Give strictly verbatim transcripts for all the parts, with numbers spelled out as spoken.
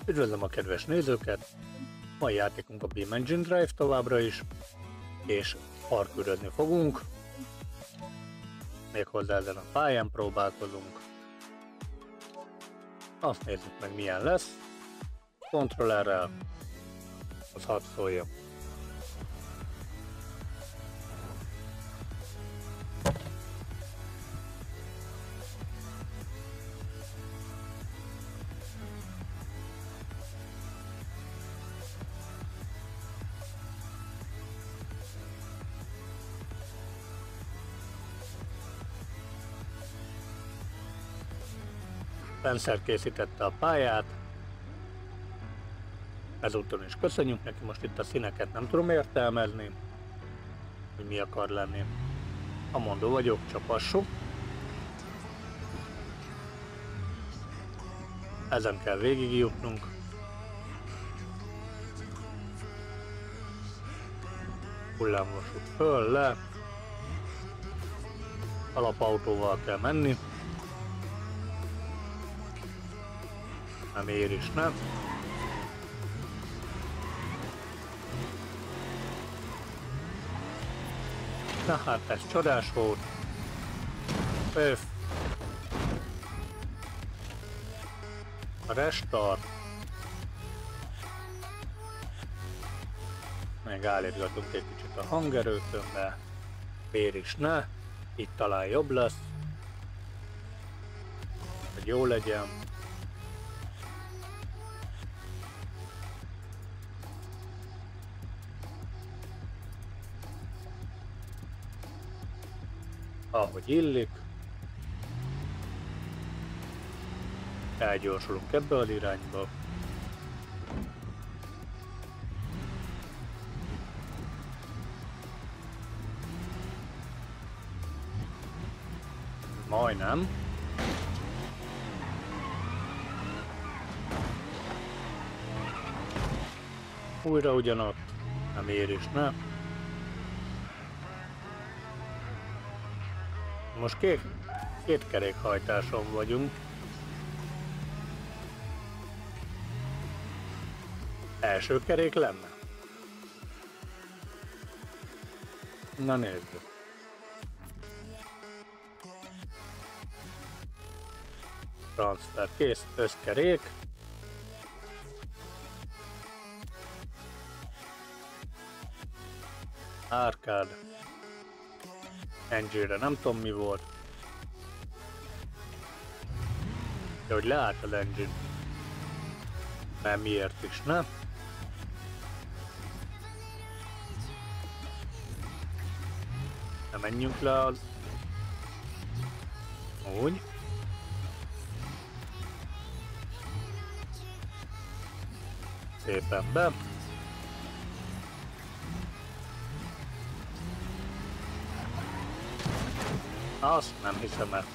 Üdvözlöm a kedves nézőket! Mai játékunk a Beam Engine Drive továbbra is, és parkőrözni fogunk. Méghozzá ezen a pályán próbálkozunk. Azt nézzük meg, milyen lesz. Kontrollerrel, az hadd szólja. Spencer készítette a pályát, ezúton is köszönjük neki. Most itt a színeket nem tudom értelmezni, hogy mi akar lenni. A mondó vagyok, csapassuk. Ezen kell végigjutnunk. Hullámvasút föl, le. Alapautóval kell menni. Nem ér is, nem? Na hát ez csodás volt. Öff. A restart. Meg állítgatunk egy kicsit a hangerőtön, de ér is, ne? Itt talán jobb lesz. Hogy jó legyen. Ahogy illik. Elgyorsulunk ebbe az irányba. Majdnem. Újra ugyanott. Nem ér is, ne? Most két, két kerékhajtáson vagyunk. Első kerék lenne. Na nézzük. Transfer kész, összkerék. Arcade. Engine-re nem tudom mi volt. De hogy leállt az engine. Nem miért is, ne? Nem menjünk le az... Úgy. Szépen be. Azt nem hiszem el.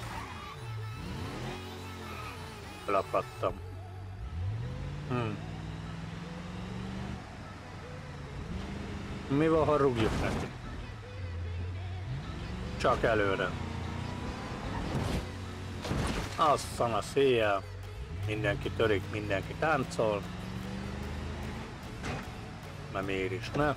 Elakadtam. Hmm. Mi van, ha rúgjuk neki? Csak előre. Asszan a széjjel. Mindenki törik, mindenki táncol. Nem ér is, ne?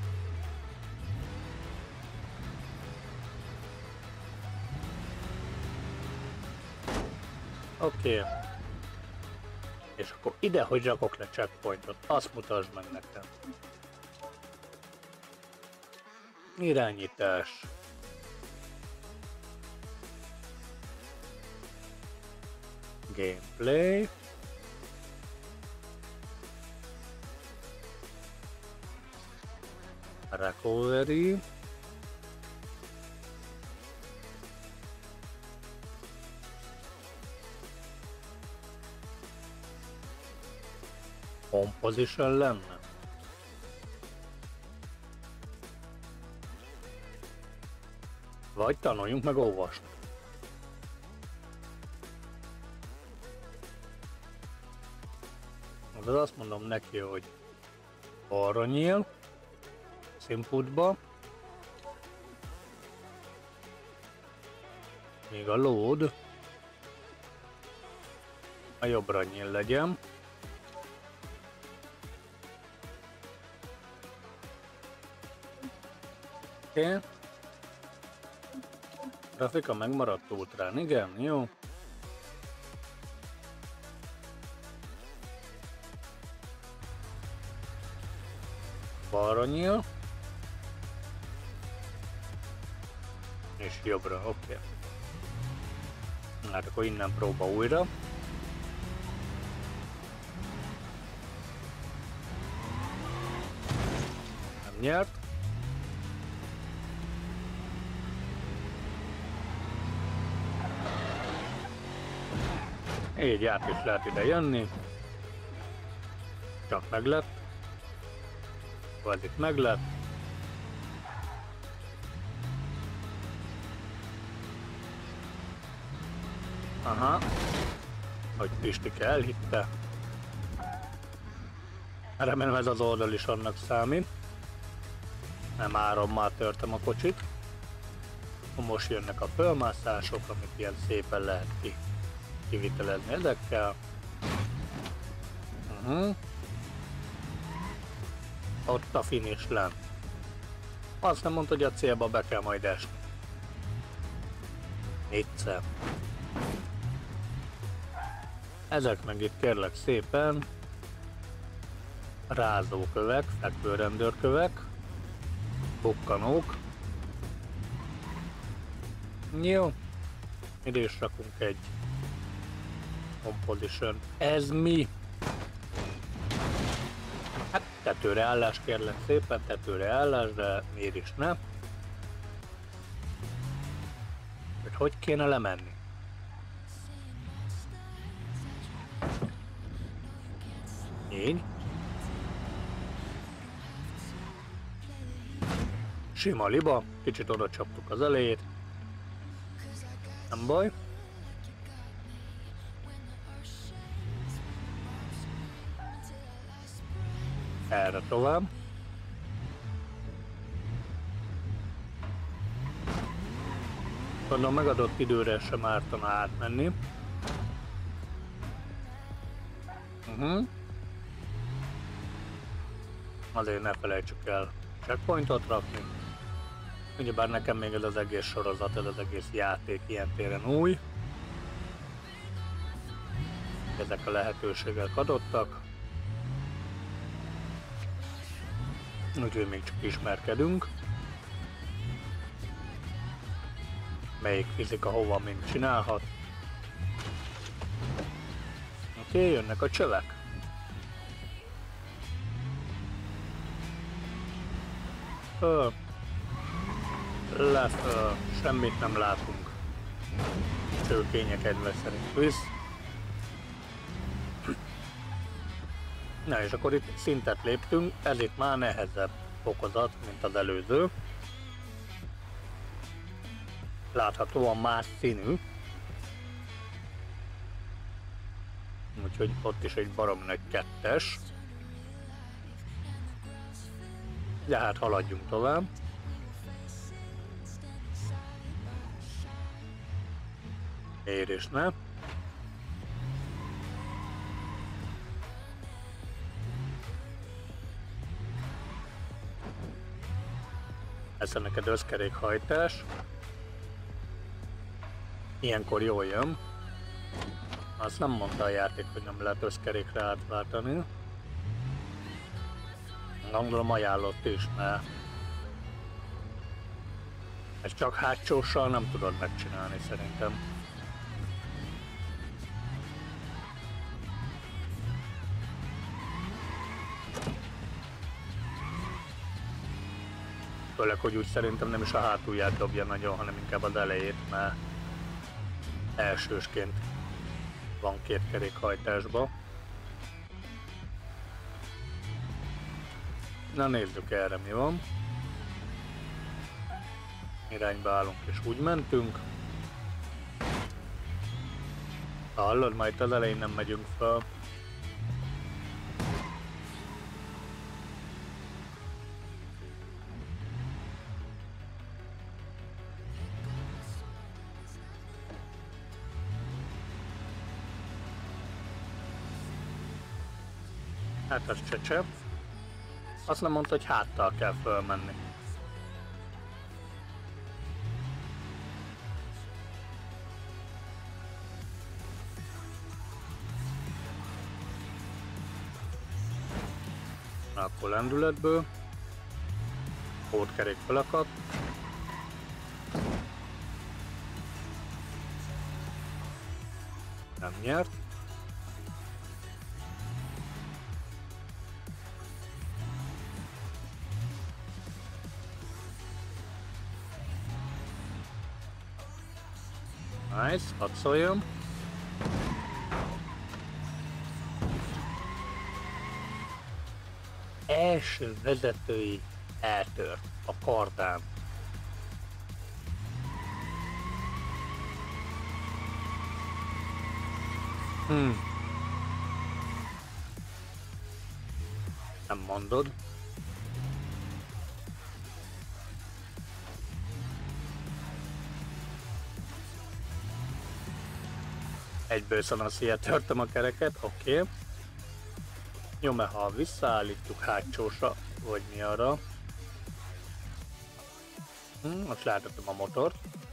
Oké. Okay. És akkor ide, hogy rakok le checkpointot, azt mutasd meg nekem. Irányítás. Gameplay. Recovery. Composition lenne. Vagy tanuljunk meg olvasni. Az azt mondom neki, hogy arra nyíl, inputba, még a load a jobbra nyíl legyen. Oké. Okay. Grafika megmaradt ultrán, igen, jó. Balra nyíl. És jobbra, oké. Okay. Hát akkor innen próba újra. Nem nyert. Így át is lehet ide jönni. Csak meg lett. Vagy itt meg lett. Aha. Hogy Pistike elhitte. Remélem ez az oldal is annak számít. Nem árommal törtem a kocsit. Most jönnek a fölmászások, amit ilyen szépen lehet ki, kivitelezni ezekkel. Uh-huh. Ott a finish lent. Azt nem mondta, hogy a célba be kell majd esni. Négyszer. Ezek meg itt kérlek szépen rázókövek, fekvőrendőrkövek, bukkanók. Jó. Ide is rakunk egy composition. Ez mi? Hát tetőre állás kérlek szépen, tetőre állás, de miért is ne? Hogy hogy kéne lemenni? Így. Sima liba, kicsit oda csaptuk az elejét. Nem baj. Erre tovább. Gondolom megadott időre sem ártana átmenni. Uh-huh. Azért ne felejtsük el checkpointot rakni. Ugyebár nekem még ez az egész sorozat, ez az egész játék ilyen téren új. Ezek a lehetőségek adottak. Úgyhogy még csak ismerkedünk. Melyik fizika hova még csinálhat. Oké, okay, jönnek a csövek. Föl. Leföl. Semmit nem látunk. Csőkények egyre szerint visz. Na és akkor itt szintet léptünk, ez itt már nehezebb fokozat, mint az előző. Láthatóan más színű. Úgyhogy ott is egy barom nagy kettes. De hát haladjunk tovább. Ér és ne. Ez a neked összkerékhajtás. Ilyenkor jól jön. Azt nem mondta a játék, hogy nem lehet összkerékre átváltani. Gondolom ajánlott is, mert ezt csak hátsóssal nem tudod megcsinálni szerintem. Főleg, hogy úgy szerintem nem is a hátulját dobja nagyon, hanem inkább az elejét, mert elsősként van két kerékhajtásba. Na nézzük erre mi van. Irányba állunk és úgy mentünk. Hallod, majd az elején nem megyünk fel. Hát az csecsepp. Azt nem mondta, hogy háttal kell fölmenni. Akkor lendületből. Pótkerék felakadt. Nem nyert. Nice, hadd szóljon. Első vezetői eltört a kardán. Hmm. Nem mondod. Egyből szanaszia törtem a kereket, oké. Okay. Jó, mert ha visszaállítjuk hátsósra, vagy mi arra. Hm, most láthatom a motort.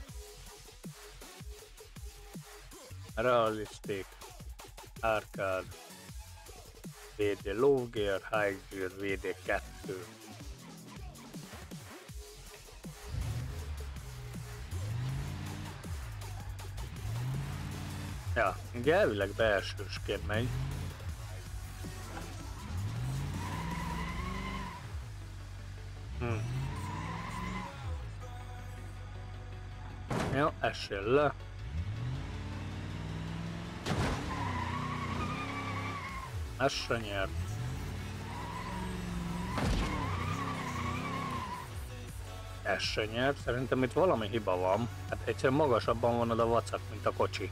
Realistic, Arcade, vé dé Low Gear, High Gear, vé dé kettő. Ja, ugye elvileg beelsősként megy. Hm. Jó, essél le. Ez se nyert. Ez se nyert. Szerintem itt valami hiba van. Hát egyszerűen magasabban van a vacak, mint a kocsi.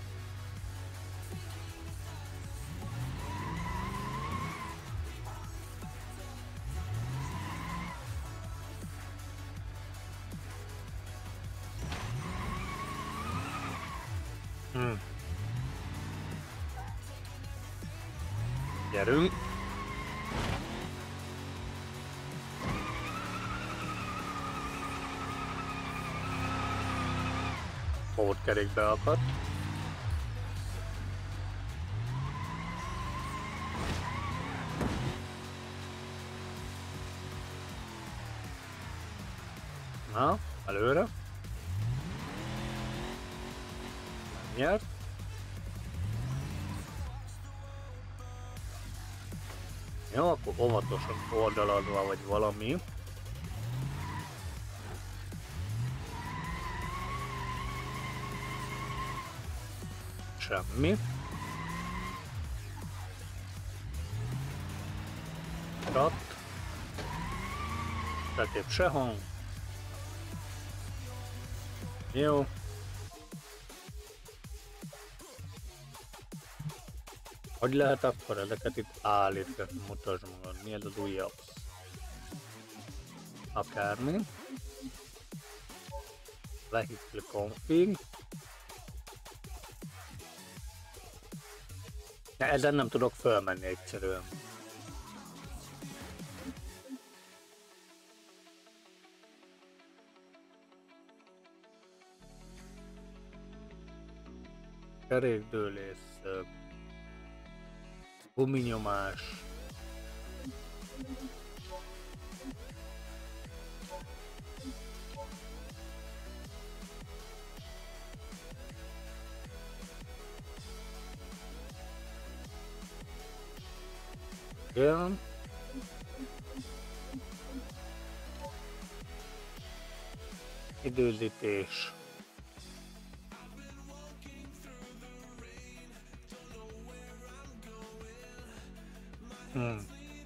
Hmm. Gyerünk! Pótkerékbe akadt. Na, előre. Nem nyert. Jó, akkor óvatosan oldalazva vagy valami. Semmi. Rat. Setép se hang. Jó. Hogy lehet akkor ezeket itt állítgatni? Mutasd magad, mi ez az újabb? Akármi. Vehicle config. De ezen nem tudok fölmenni egyszerűen. Kerékdőlész. Guminyomás. Igen. Időzítés. Hmm.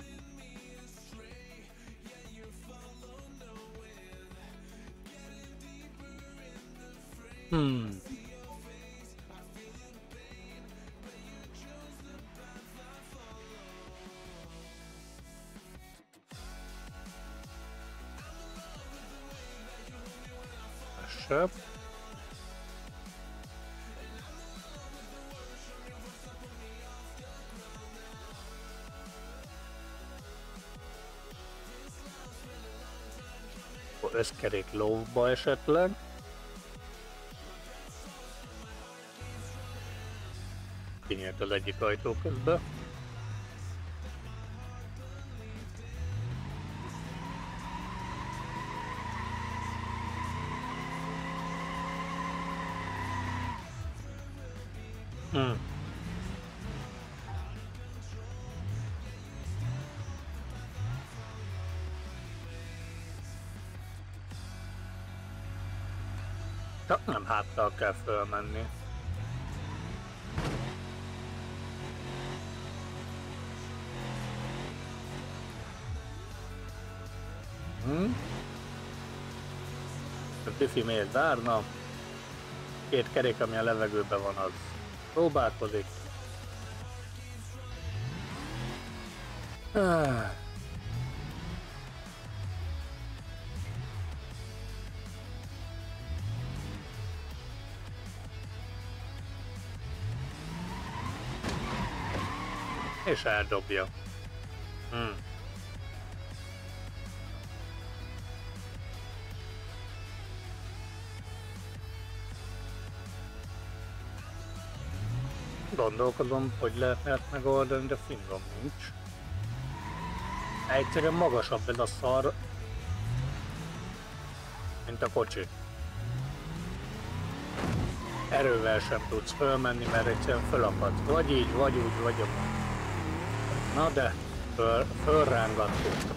Hmm. Se. Összkerék lóba esetleg. Kinyílt az egyik ajtó közben. Hmm. Csak nem háttal kell fölmenni. Hm? A Tiffy miért várna? Két kerék, ami a levegőben van, az próbálkozik. Ah. És eldobja. Hmm. Gondolkodom, hogy lehetne ezt megoldani, de fingom nincs. Egyszerűen magasabb ez a szar, mint a kocsi. Erővel sem tudsz fölmenni, mert egyszerűen fölakadsz. Vagy így, vagy úgy, vagy amúgy. Na de, föl, fölrángattuk.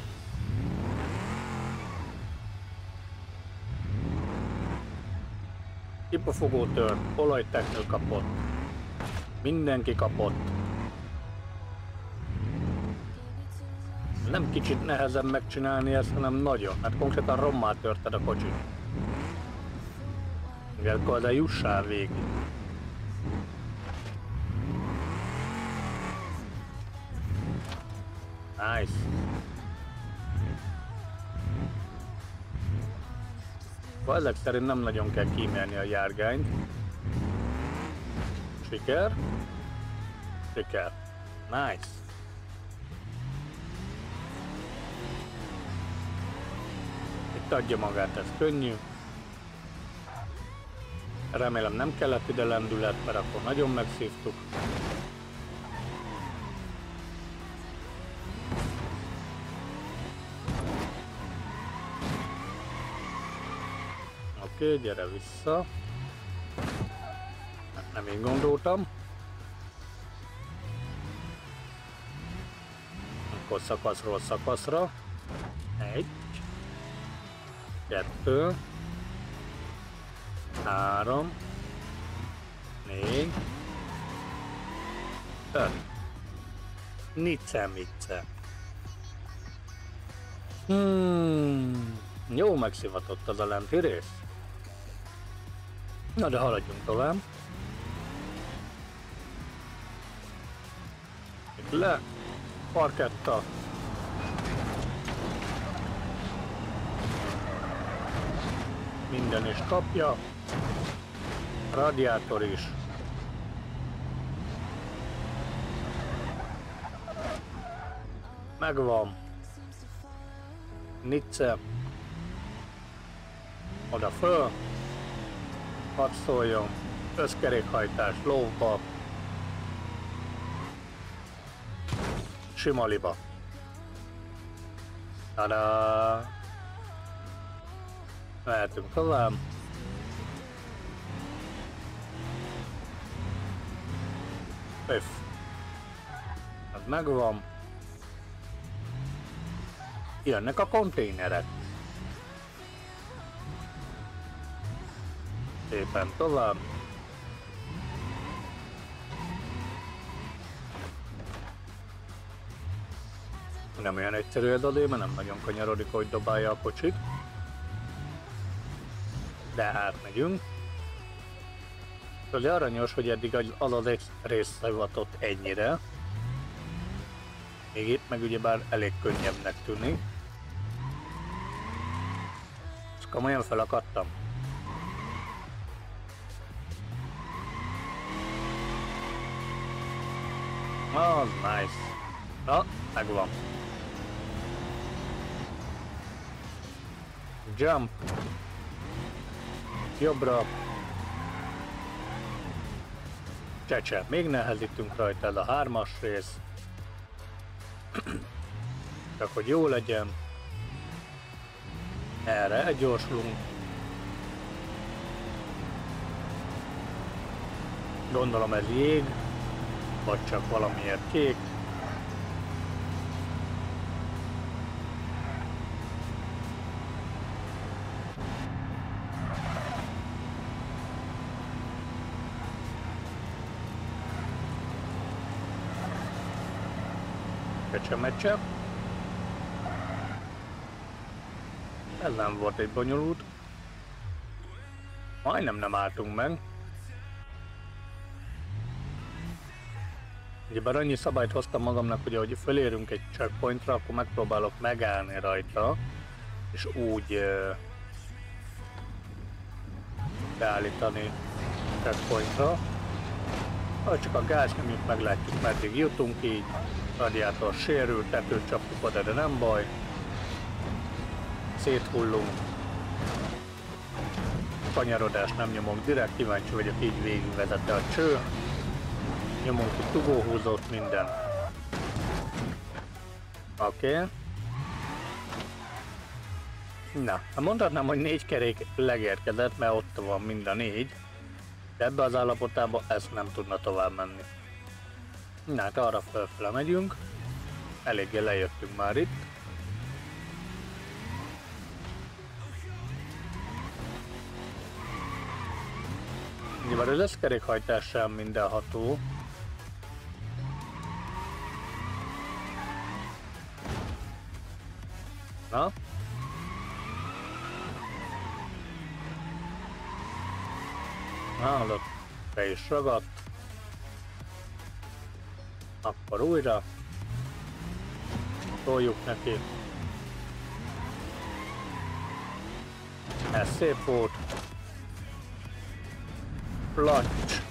Kipufogó tört, olajteknő kapott. Mindenki kapott. Nem kicsit nehezebb megcsinálni ezt, hanem nagyon. Hát konkrétan rommá törted a kocsit. Igen, akkor de jussál végig. Nice. Ezek szerint nem nagyon kell kímélni a járgányt. Siker. Siker. Nice. Itt adja magát, ez könnyű. Remélem nem kellett ide lendület, mert akkor nagyon megszívtuk. Oké, okay, gyere vissza. Nem így gondoltam. Akkor szakaszról szakaszra. Egy. Kettő. Három. Négy. Öt. Nice, mice. Hmm. Jó megszivatott az a lenti rész. Na de haladjunk tovább. Itt le. Parketta. Minden is kapja. Radiátor is. Megvan. Nice. Oda föl. Hadd szóljon. Összkerékhajtás lóba. Sima liba. Tada! Mehetünk tovább. Öff. Az megvan. Jönnek a konténerek. Szépen tovább. Nem olyan egyszerű ez a mert nem nagyon kanyarodik, hogy dobálja a kocsit. De átmegyünk. Az aranyos, hogy eddig az az egy rész szivatott ennyire. Még itt meg ugyebár elég könnyebbnek tűnik. És komolyan felakadtam. Az nice. Na, megvan. Jump. Jobbra. Csecse. Még nehezítünk rajta, ez a hármas rész. Csak hogy jó legyen. Erre egyorsulunk. Gondolom ez jég, vagy csak valamiért kék. Kecsemecse. Ez nem volt egy bonyolult. Majdnem nem álltunk meg. Ugyebár annyi szabályt hoztam magamnak, hogy ahogy fölérünk egy checkpointra, akkor megpróbálok megállni rajta, és úgy uh, beállítani checkpointra. Ha csak a gáz nyomjuk, meglátjuk meddig jutunk, így radiátor sérül, tetőt csaptuk oda, de nem baj. Széthullunk. Kanyarodást nem nyomunk direkt, kíváncsi vagyok, így végigvezette a cső. Nyomunk itt dugóhúzót, minden. Oké. Okay. Na, mondhatnám, hogy négy kerék legérkezett, mert ott van mind a négy. De ebbe az állapotában ez nem tudna tovább menni. Na, hát arra felfele megyünk. Eléggé lejöttünk már itt. Nyilván az összkerékhajtás sem mindenható. Na? Hallott, be is ragadt. Akkor újra. Toljuk neki. Ez szép volt. Placs.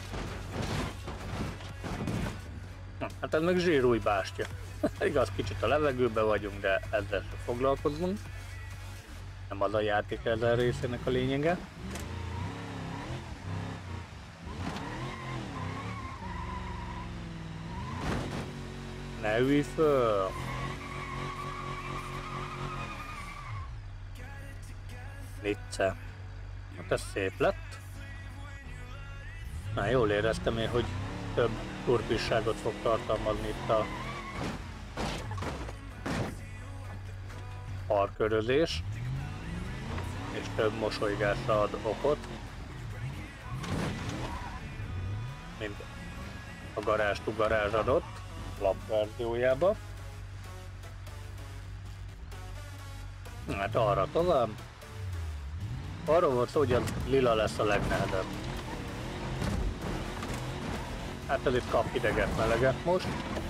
Na, hát ez meg zsírúj bástya. Igaz, kicsit a levegőben vagyunk, de ezzel sem foglalkozunk. Nem az a játék ezen részének a lényege. Ne ülj föl! Vicce. Hát ez szép lett. Na, jól éreztem én, hogy több turpisságot fog tartalmazni itt a parkörözés, és több mosolygásra ad okot, mint a garázs to garázs adott lapverziójába. Hát arra tovább. Arról volt szó, hogy a lila lesz a legnehezebb. Hát ez itt kap hideget, meleget most.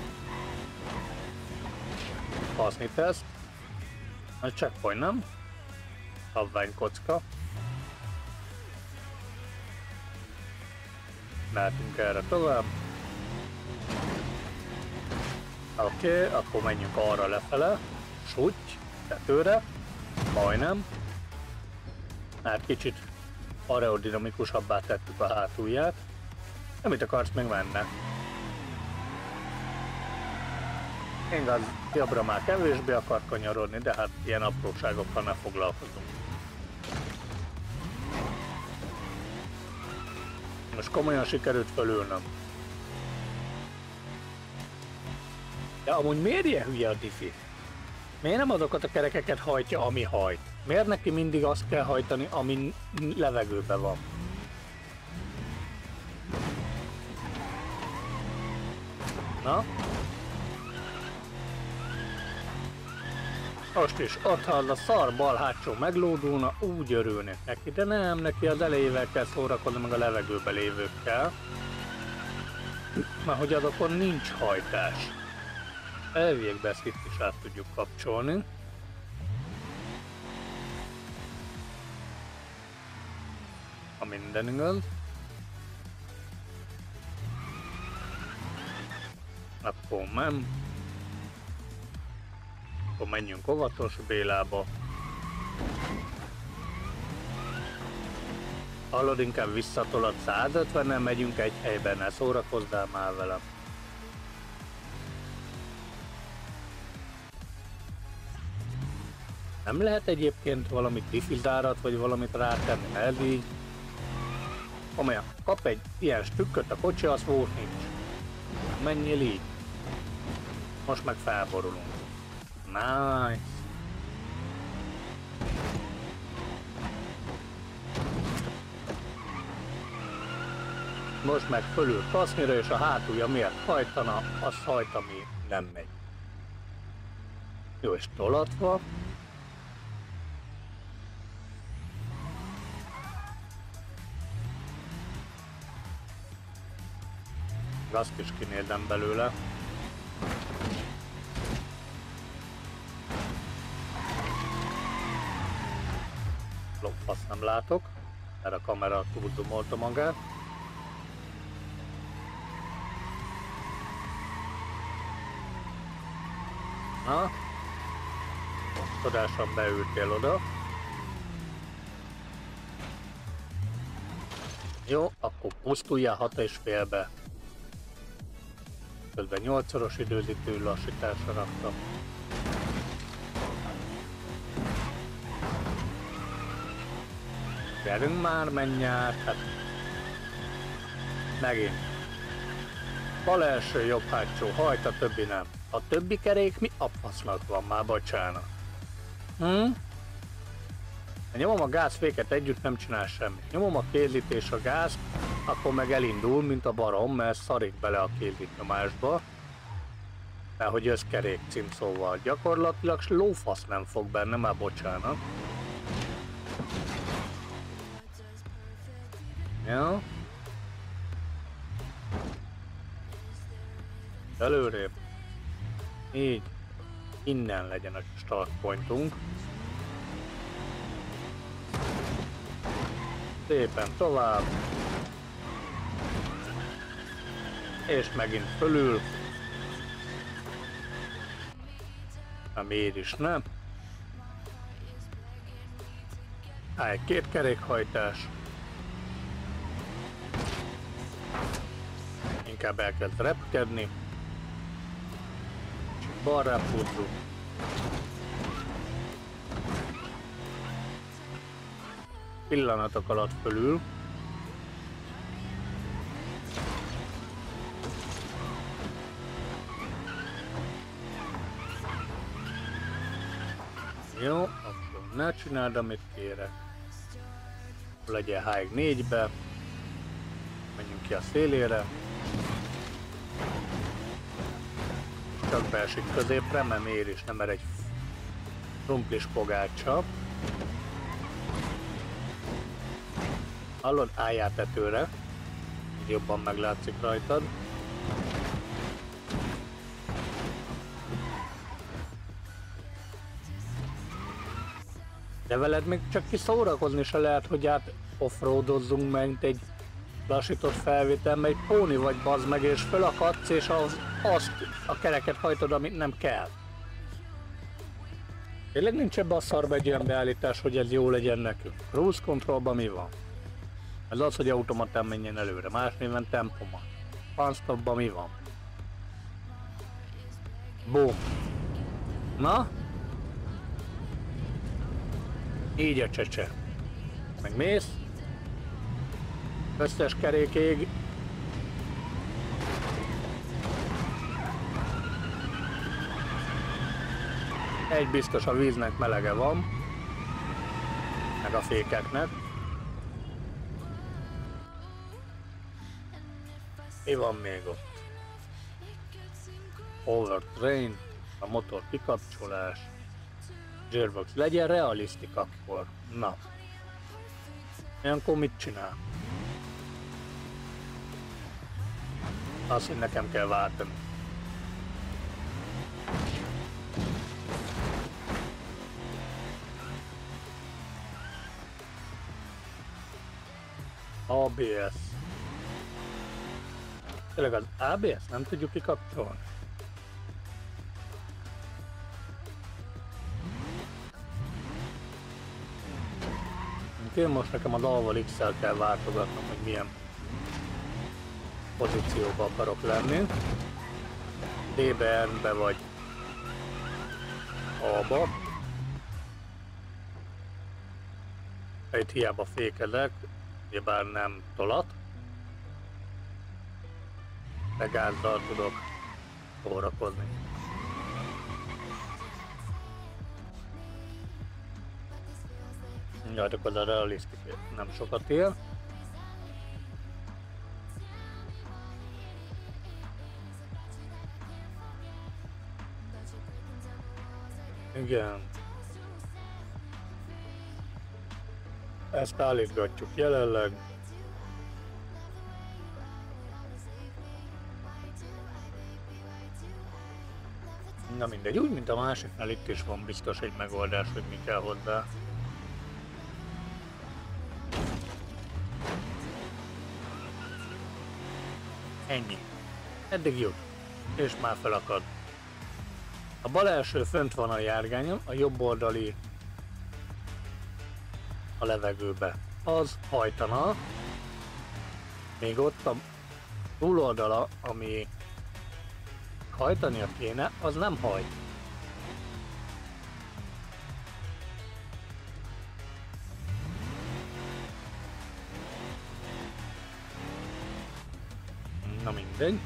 Faszni teszt. A checkpoint, nem? Szabvány kocka. Mehetünk erre tovább. Oké, okay, akkor menjünk arra lefele. Súty, tetőre. Majdnem. Hát kicsit aerodinamikusabbá tettük a hátulját. Amit akarsz még menne? Igaz, jobbra már kevésbé akar kanyarodni, de hát ilyen apróságokkal ne foglalkozunk. Most komolyan sikerült fölülnöm. De amúgy miért ilyen hülye a diffi? Miért nem azokat a kerekeket hajtja, ami hajt? Miért neki mindig azt kell hajtani, ami levegőben van? Na? Most is ott, ha az a szar bal hátsó meglódulna, úgy örülnék neki, de nem, neki az elejével kell szórakozni, meg a levegőben lévőkkel. Mert hogy azokon nincs hajtás. Elviekben ezt itt is át tudjuk kapcsolni. Ha minden igaz. Akkor nem. Akkor menjünk óvatos Bélába. Hallod, inkább visszatolod százötvennel, megyünk egy helyben, ne szórakozzál már velem. Nem lehet egyébként valamit diffizárat, vagy valamit rátenni, ez így. Komolyan, kap egy ilyen stükköt a kocsi, az volt nincs. Menjél így. Most meg felborulunk. Nice. Most meg fölül kasznyira, és a hátulja miért hajtana, az hajt, ami nem megy. Jó, és tolatva. Azt is kinézem belőle. Lopfasz nem látok, mert a kamera túlzumolta magát. Na, tudásan beültél oda. Jó, akkor pusztuljál hat és félbe. Közben nyolcszoros időzítő lassításra raktam. Gyerünk már, menj át, hát... Megint. Bal első, jobb hátsó, hajt, a többi nem. A többi kerék mi a fasznak van már, bocsánat. Hm? Ha nyomom a gázféket együtt, nem csinál semmit. Nyomom a kézit és a gáz, akkor meg elindul, mint a barom, mert szarik bele a kézitnyomásba. Mert hogy összkerék cím, szóval gyakorlatilag lófasz nem fog benne, már bocsánat. Ja. Előrébb. Így. Innen legyen a start pointunk. Szépen tovább. És megint fölül. Na miért is nem? Há, egy két kerékhajtás. Inkább elkezd repkedni. Balra fúzzuk. Pillanatok alatt fölül. Jó, akkor ne csináld, amit kérek. Legyen high négybe. Menjünk ki a szélére. Csak beesik középre, mert miért is nem, mert egy krumplis pogácsa. Hallod, álljál tetőre. Jobban meglátszik rajtad. De veled még csak ki szórakozni se lehet, hogy át offroadozzunk meg, mint egy lassított felvétel, egy póni vagy bazd meg, és fölakadsz, és az, azt a kereket hajtod, amit nem kell. Tényleg nincs ebbe a szarba egy olyan beállítás, hogy ez jó legyen nekünk. Cruise controlban mi van? Ez az, hogy automatán menjen előre, más néven tempomat. Fanstopban mi van? Boom. Na? Így a csecse. Meg mész. Összes kerékig. Egy biztos, a víznek melege van. Meg a fékeknek. Mi van még ott? Overtrain, a motor kikapcsolás. Gearbox, legyen realisztik akkor. Na. Ilyenkor mit csinál? Azt, hogy nekem kell váltani. á bé es. Tényleg az á bé es nem tudjuk kikapcsolni. Én most nekem a dal-val X-el kell váltogatnom, hogy milyen pozícióba akarok lenni. D-be, N-be vagy A-ba. Itt hiába fékezek, ugyebár nem tolat, de gázzal tudok szórakozni. Jajtok, az a realisztik nem sokat él. Igen. Ezt állítgatjuk jelenleg. Na mindegy, úgy mint a másiknál, itt is van biztos egy megoldás, hogy mi kell hozzá. Ennyi. Eddig jut. És már felakad. A bal első fönt van a járgányon, a jobb oldali a levegőbe. Az hajtana. Még ott a túloldala, ami hajtania kéne, az nem hajt. Na mindegy.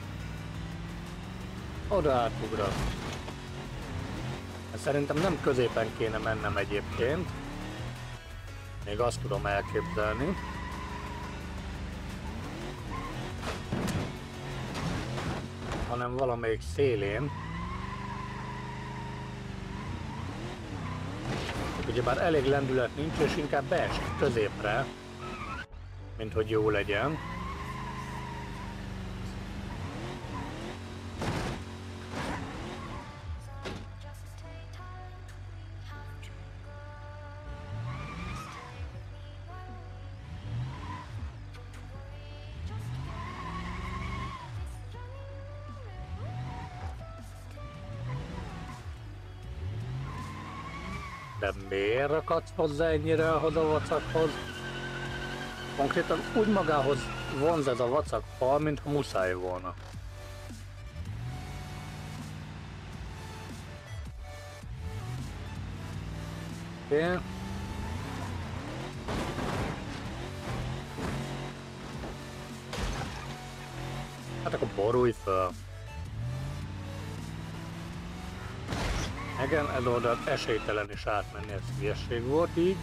Oda átugrat. Szerintem nem középen kéne mennem egyébként. Még azt tudom elképzelni. Hanem valamelyik szélén. Ugyebár elég lendület nincs, és inkább beesik középre, mint hogy jó legyen. De miért rakadsz hozzá ennyire ahhoz a vacakhoz? Konkrétan úgy magához vonz ez a vacak fal, mintha muszáj volna. Oké. Okay. Hát akkor borulj fel. Igen, ez oldalt esélytelen is átmenni, ez hülyeség volt így.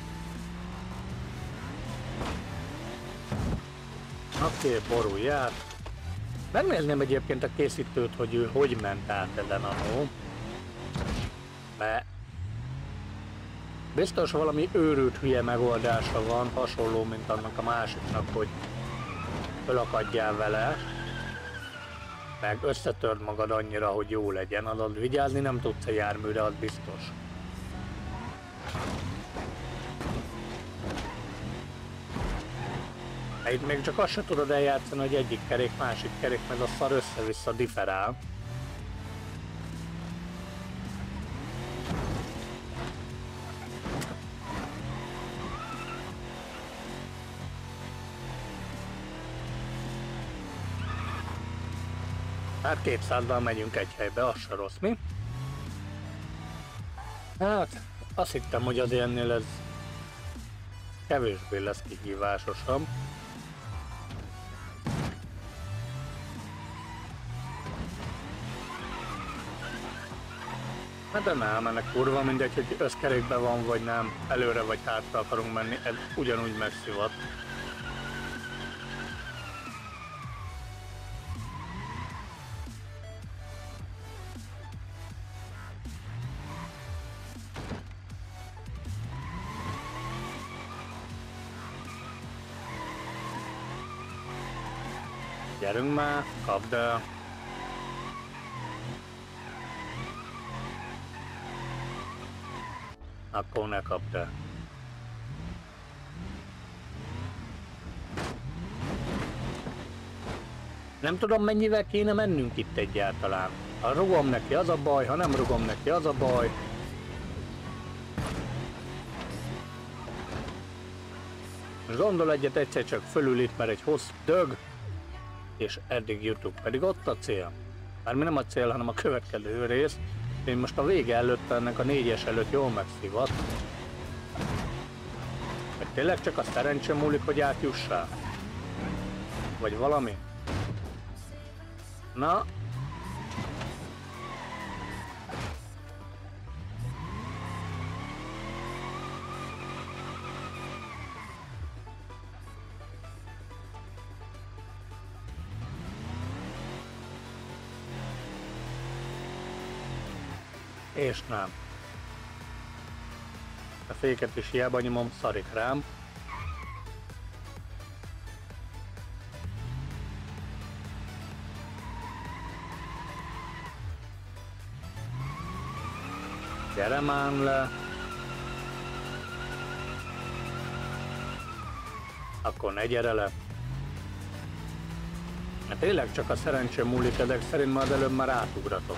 Oké, okay, borulj át. Megnézném egyébként a készítőt, hogy ő hogy ment át ezen annó. Mert biztos valami őrült hülye megoldása van, hasonló, mint annak a másiknak, hogy fölakadjál vele. Meg összetörd magad annyira, hogy jó legyen, azaz vigyázni nem tudsz a járműre, az biztos. Itt még csak azt se tudod eljátszani, hogy egyik kerék, másik kerék, meg a szar össze-vissza differál. Hát kétszázzal megyünk egy helybe, az se rossz, mi? Hát, azt hittem, hogy az ilyennél ez kevésbé lesz kihívásosabb. Hát de nem, ennek kurva mindegy, hogy összkerékben van vagy nem, előre vagy hátra akarunk menni, ez ugyanúgy megszivat. Gyerünk már, kapd el! Akkor ne kapd el! Nem tudom, mennyivel kéne mennünk itt egyáltalán. Ha rugom neki, az a baj, ha nem rugom neki, az a baj. Most gondol egyet, egyszer csak fölül itt, mert egy hosszú dög, és eddig jutunk, pedig ott a cél. Mármi nem a cél, hanem a következő rész. Én most a vége előtt, ennek a négyes előtt jól megszivat. Mert Tényleg csak a szerencse múlik, hogy átjussál? Vagy valami? Na? És nem. A féket is hiába nyomom, szarik rám. Gyere már le. Akkor ne gyere le. Hát tényleg csak a szerencse múlik, ezek szerint majd előbb már átugratok.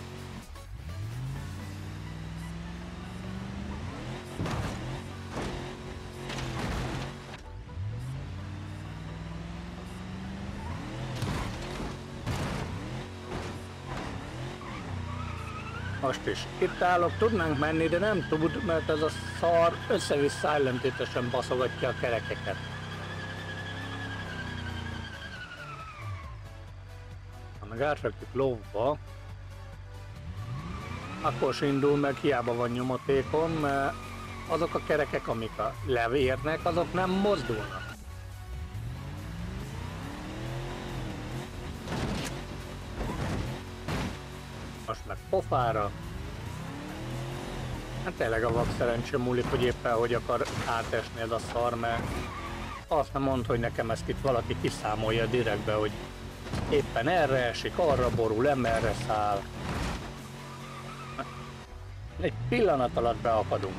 Most is itt állok, tudnánk menni, de nem tud, mert ez a szar össze-vissza ellentétesen baszogatja a kerekeket. Ha meg átrakjuk lóba, akkor se indul meg, hiába van nyomatékon, mert azok a kerekek, amik a levérnek, azok nem mozdulnak. Most meg pofára. Hát tényleg a vak szerencse múlik, hogy éppen hogy akar átesni ez a szar, mert azt nem mond, hogy nekem ezt itt valaki kiszámolja direktbe, hogy éppen erre esik, arra borul, emerre száll. Egy pillanat alatt beakadunk.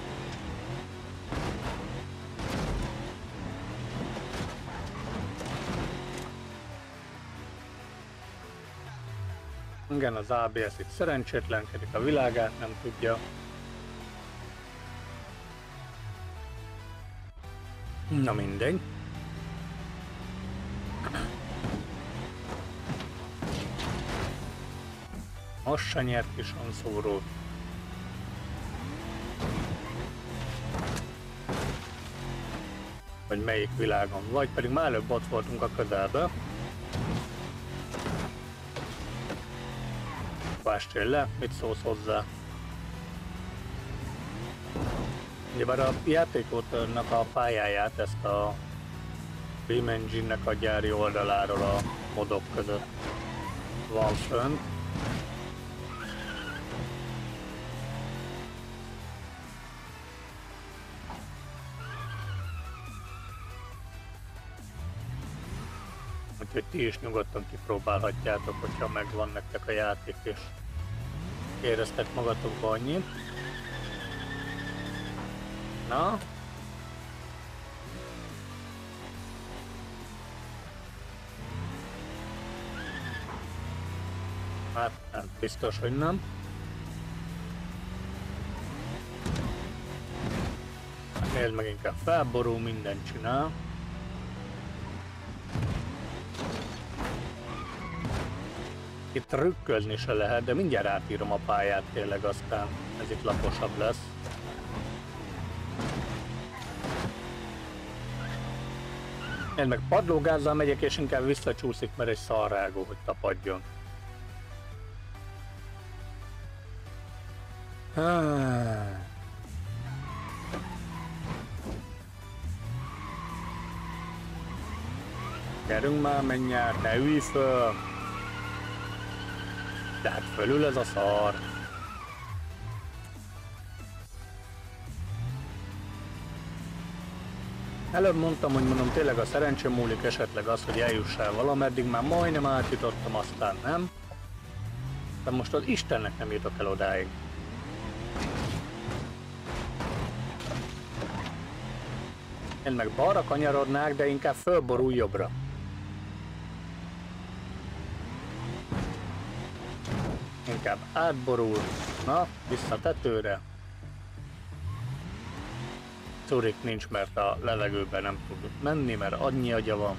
Igen, az á bé es itt szerencsétlenkedik, a világát nem tudja. Na mindegy. Most se nyert ki sanszóról. Vagy melyik világon, vagy pedig már előbb ott voltunk a közelbe. Vástél le, mit szólsz hozzá? Ugyebár a játékotnak a pályáját, ezt a Beam Engine-nek a gyári oldaláról a modok között van fönt. Úgyhogy ti is nyugodtan kipróbálhatjátok, hogyha megvan nektek a játék és éreztek magatokba annyit. Na? Hát nem, biztos, hogy nem. Nézd meg, inkább felborul, mindent csinál. Itt trükközni se lehet, de mindjárt átírom a pályát tényleg, aztán ez itt laposabb lesz. Én meg padlógázzal megyek, és inkább visszacsúszik, mert egy szarrágó, hogy tapadjon. Ah. Gyerünk már, mennyár, ne ülj föl! De hát fölül ez a szar. Előbb mondtam, hogy mondom, tényleg a szerencse múlik, esetleg az, hogy eljussál valameddig, már majdnem átjutottam, aztán nem. De most az Istennek nem jutok el odáig. Én meg balra kanyarodnák, de inkább fölborul jobbra. Inkább átborul. Na, vissza tetőre. Curik nincs, mert a levegőben nem tud menni, mert annyi agya van.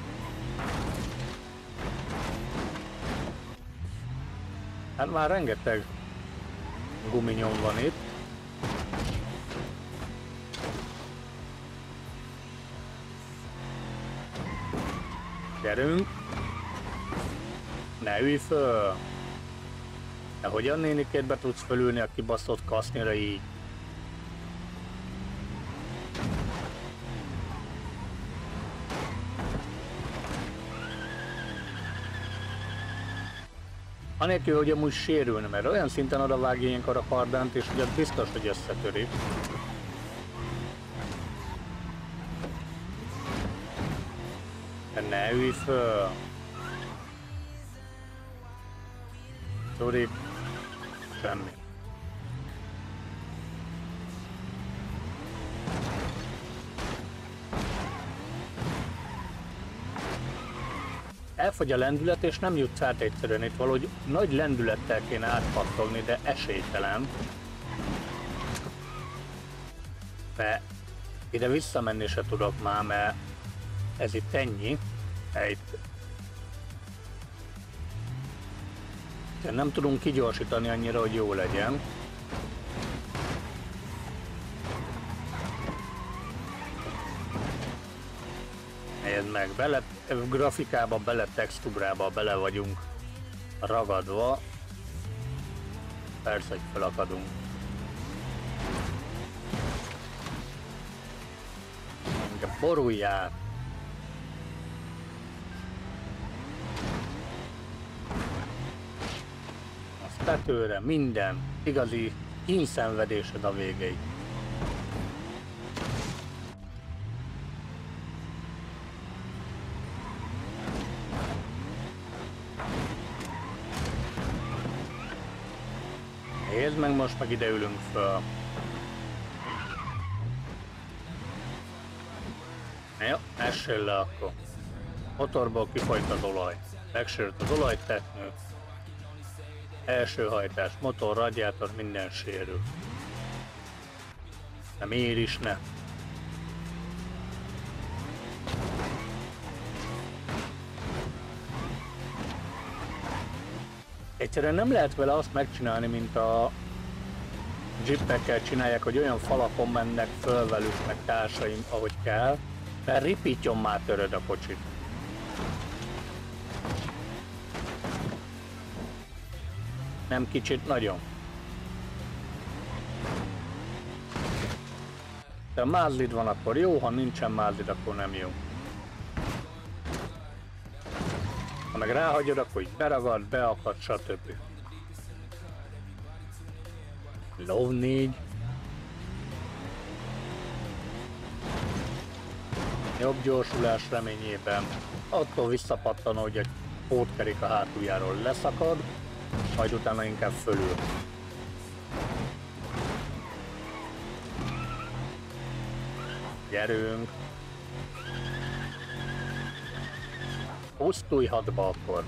Hát már rengeteg guminyom van itt. Gyerünk! Ne ülj föl! De hogyan nénikét be tudsz fölülni a kibaszott kasznira így? Anélkül, hogy amúgy sérülne, mert olyan szinten odavágja ilyenkor a kardánt, és ugye biztos, hogy összetörik. De ne ülj föl! Tudik, semmi. Elfogy a lendület, és nem jutsz át egyszerűen. Itt valahogy nagy lendülettel kéne átpattogni, de esélytelen. De ide visszamenni se tudok már, mert ez itt ennyi. Itt. De nem tudunk kigyorsítani annyira, hogy jó legyen. Helyezd meg, bele, grafikába, bele textúrába bele vagyunk ragadva. Persze, hogy felakadunk. Engem boruljál! Az tetőre, minden, igazi kínszenvedésed a végéig. Nézd meg, most meg ide ülünk föl. Jó, essél le akkor. Motorból kifolyt az olaj. Megsérült az olajtetnő. Első hajtás, motor, radiátor, minden sérül. De miért is ne? Egyszerűen nem lehet vele azt megcsinálni, mint a jeepekkel csinálják, hogy olyan falakon mennek föl velük, meg társaim, ahogy kell, mert ripítjon már töröd a kocsit. Nem kicsit, nagyon. De ha mázlid van, akkor jó, ha nincsen mázlid, akkor nem jó. Ha meg ráhagyod, akkor így beragad, beakad, stb. Lov négy. Jobb gyorsulás reményében. Attól visszapattan, hogy egy pótkerék a hátuljáról leszakad, majd utána inkább fölül. Gyerünk! Pusztulj hadba akkor!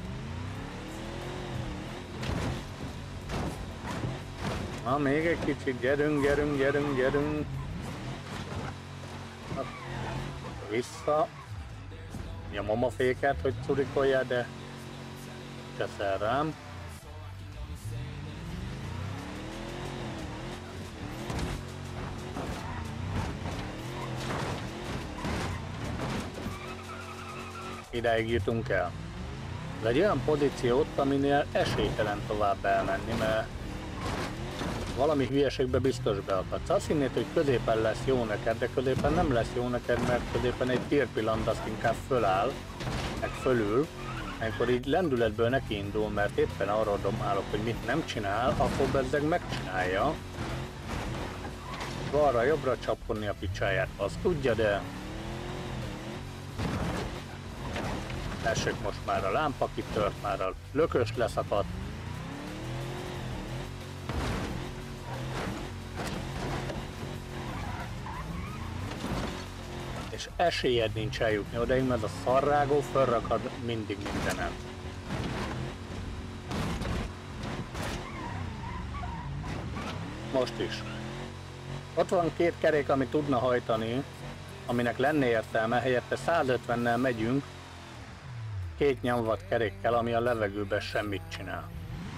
Na, még egy kicsit, gyerünk, gyerünk, gyerünk, gyerünk! Na, vissza! Nyomom a féket, hogy curikoljál, de teszel rám. Idáig jutunk el. Ez egy olyan pozíciót, aminél esélytelen tovább elmenni, mert valami hülyeségbe biztos beakadsz. Azt hinnéd, hogy középen lesz jó neked, de középen nem lesz jó neked, mert középen egy térpillant azt inkább föláll, meg fölül. Amikor így lendületből neki indul, mert éppen arról domálok, hogy mit nem csinál, akkor bezzeg megcsinálja. Balra-jobbra csapkodni a picsáját, azt tudja, de... Tessék, most már a lámpa kitört, már a lökös leszakadt. És esélyed nincs eljutni odaig, mert a szarrágó fölrakad mindig mindenen. Most is. Ott van két kerék, ami tudna hajtani, aminek lenne értelme, helyette százötvennel megyünk, két nyomvat kerékkel, ami a levegőben semmit csinál.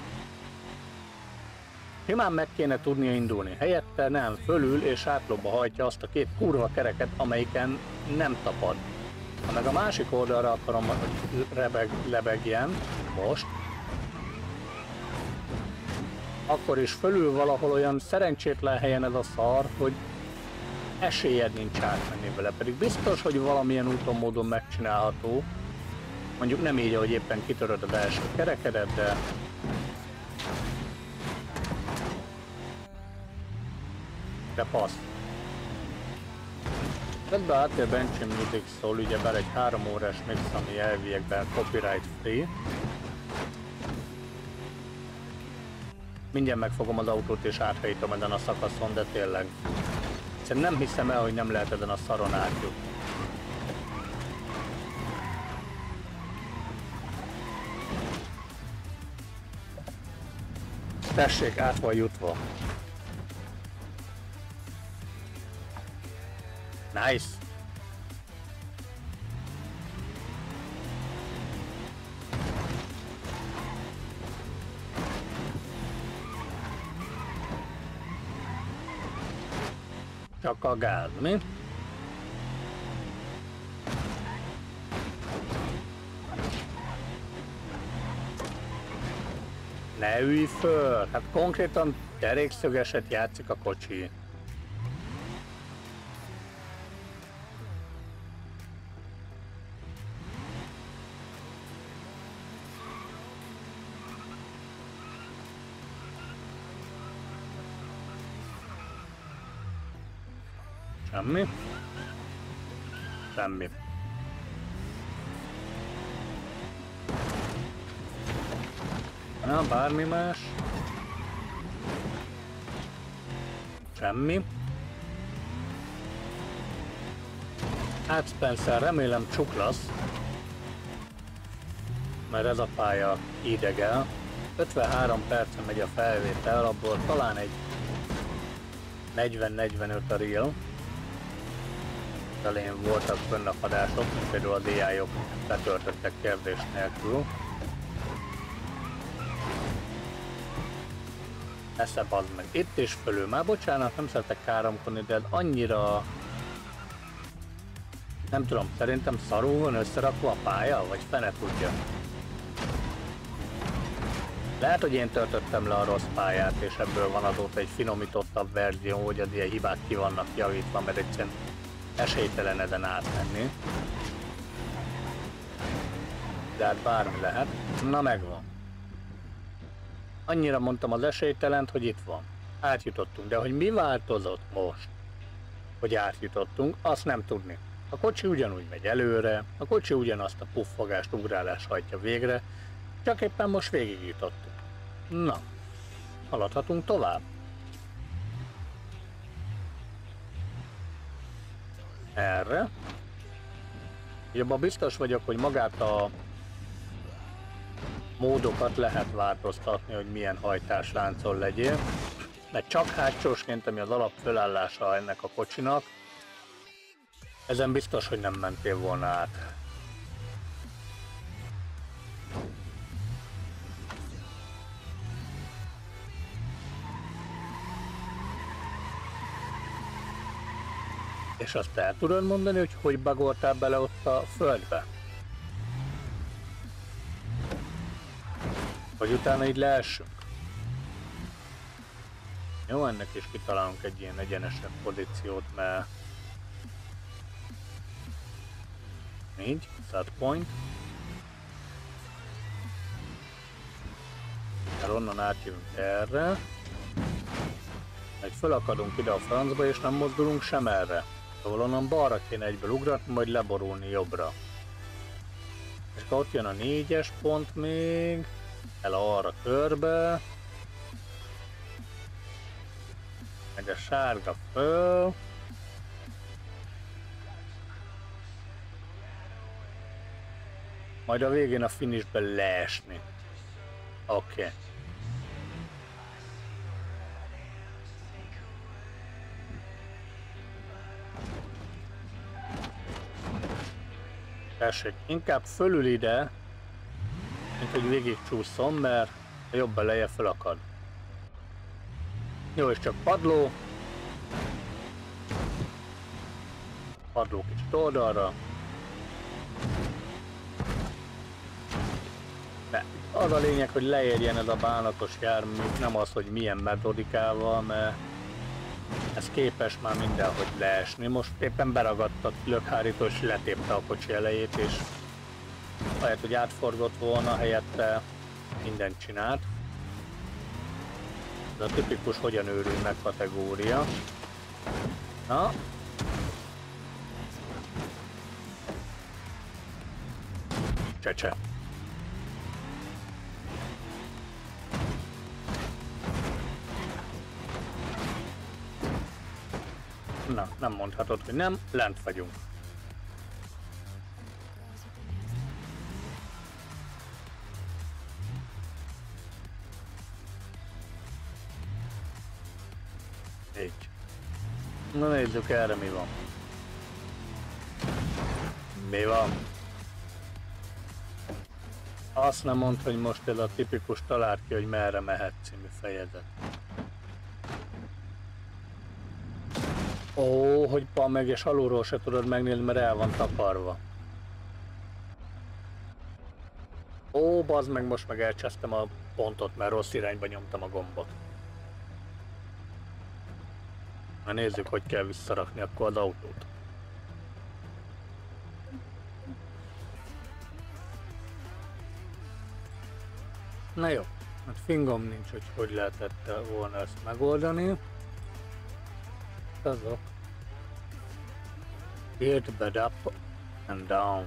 Simán meg kéne tudnia indulni, helyette nem, fölül és átlóba hajtja azt a két kurva kereket, amelyiken nem tapad. Ha meg a másik oldalra akarom, hogy rebeg, lebegjen, most, akkor is fölül valahol olyan szerencsétlen helyen ez a szar, hogy esélyed nincs átmenni vele, pedig biztos, hogy valamilyen úton, módon megcsinálható. Mondjuk nem így, hogy éppen kitöröd az első kerekedet, de... De passz. Ebben a háttérben Benchim Music szól, ugyebár egy három órás mix, ami elviekben copyright free. Mindjárt megfogom az autót és áthajítom ezen a szakaszon, de tényleg. Nem hiszem el, hogy nem lehet ezen a szaron átjutni. Tessék, át van jutva. Nice. Csak a gáz, mi? Ne ülj föl! Hát konkrétan derékszögeset játszik a kocsi. Semmi. Semmi. Na, bármi más. Semmi. Hát Spencer, remélem csuklasz. Mert ez a pálya idegel. ötvenhárom percen megy a felvétel, abból talán egy negyven-negyvenöt a reel. Elején voltak fönnakadások, mint például a dé i-ok betöltöttek kérdés nélkül. Esze bazd meg. Itt is fölül. Már bocsánat, nem szeretek káromkodni, de ez annyira... Nem tudom, szerintem szarul van összerakva a pálya, vagy fene tudja. Lehet, hogy én töltöttem le a rossz pályát, és ebből van azóta egy finomítottabb verzió, hogy az ilyen hibák ki vannak javítva, mert egyszerűen esélytelen ezen átmenni. De hát bármi lehet. Na, megvan. Annyira mondtam az esélytelent, hogy itt van. Átjutottunk, de hogy mi változott most, hogy átjutottunk, azt nem tudni. A kocsi ugyanúgy megy előre, a kocsi ugyanazt a puffogást, ugrálást hajtja végre, csak éppen most végigjutottunk. Na, haladhatunk tovább. Erre. Abban biztos vagyok, hogy magát a módokat lehet változtatni, hogy milyen hajtásláncon legyél. Mert csak hátsósként, ami az alap fölállása ennek a kocsinak, ezen biztos, hogy nem mentél volna át. És azt el tudod mondani, hogy hogy bagoltál bele ott a földbe? Vagy utána így leessünk? Jó, ennek is kitalálunk egy ilyen egyenesebb pozíciót, mert... Így, set point. El onnan átjövünk erre. Meg fölakadunk ide a francba, és nem mozdulunk sem erre. Szóval onnan balra kéne egyből ugratni, majd leborulni jobbra. És akkor ott jön a négyes pont még. El arra körbe. Meg a sárga föl. Majd a végén a finishben leesni. Oké. Okay. Tessék, inkább fölül ide, mint hogy végig csúszom, mert a jobb eleje fölakad. Jó, és csak padló. Padló kicsit oldalra. Az a lényeg, hogy leérjen ez a bánatos jármű, nem az, hogy milyen metodikával, mert ez képes már mindenhogy leesni. Most éppen beragadt a lökhárító és letépte a kocsi elejét, és ahelyett, hogy átforgott volna, helyette mindent csinált. Ez a tipikus hogyan őrül meg kategória. Na. Csecse. Na, nem mondhatod, hogy nem, lent vagyunk. Így. Na nézzük erre mi van. Mi van? Azt nem mondd, hogy most ez a tipikus találd ki, hogy merre mehet című fejezet. Ó, hogy pan meg, és alulról se tudod megnézni, mert el van taparva. Ó, bazd meg, most meg elcsesztem a pontot, mert rossz irányba nyomtam a gombot. Na nézzük, hogy kell visszarakni akkor az autót. Na jó, hát fingom nincs, hogy hogy lehetett volna ezt megoldani. Azok. Hit bed up and down.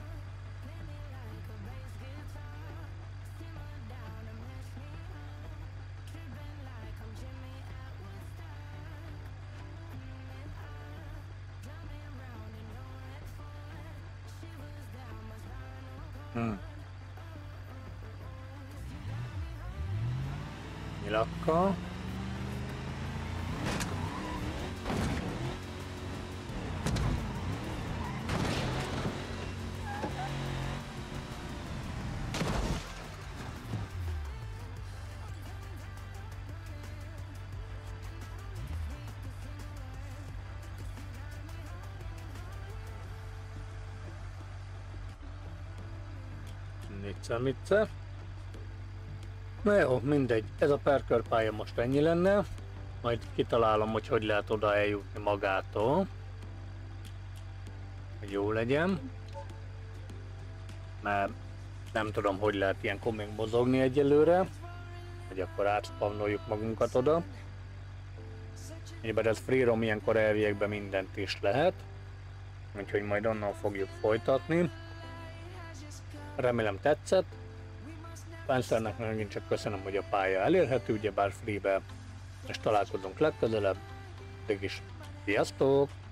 Hmm. Nyilakkal. Mitce. Na jó, mindegy. Ez a perkörpálya most ennyi lenne. Majd kitalálom, hogy hogy lehet oda eljutni magától. Hogy jó legyen. Mert nem tudom, hogy lehet ilyenkor még mozogni egyelőre. Hogy akkor átspavnoljuk magunkat oda. Egyébként ez free-rom, ilyenkor elviekben mindent is lehet. Úgyhogy majd onnan fogjuk folytatni. Remélem tetszett. Spencernek megint csak köszönöm, hogy a pálya elérhető, ugyebár free-be, és találkozunk legközelebb. Mégis, sziasztok!